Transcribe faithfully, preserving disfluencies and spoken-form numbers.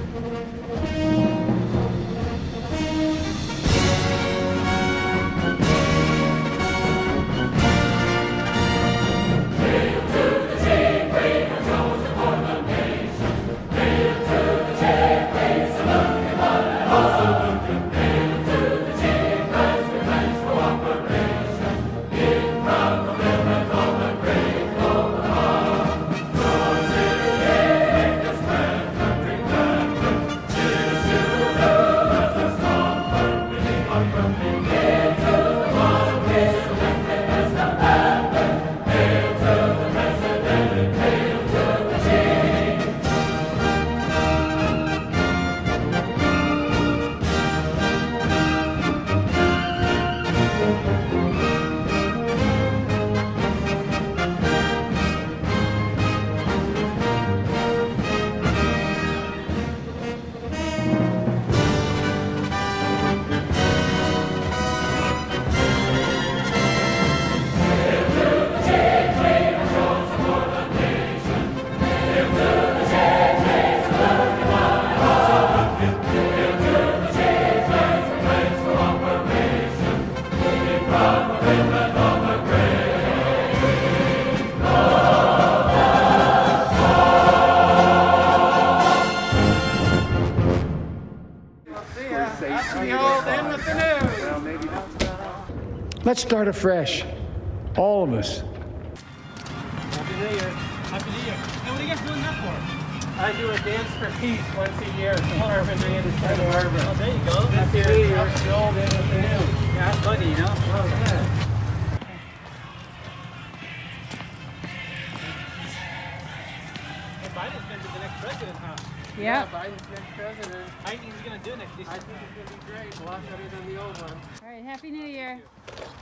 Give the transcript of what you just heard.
Let's start afresh. All of us. Happy New Year. Happy New Year. Hey, what are you guys doing that for? I do a dance for peace once a year from Harbor Day to Santa Barbara. Oh, there you go. Happy New Year. It's the old and the new. Yeah, that's funny, you know? Oh, yeah. Hey, Biden's going to be the next president, huh? Yeah. Yeah, Biden's next president. How do you think he's going to do next? I think it's going to be great. A lot better than the old one. All right, Happy New Year.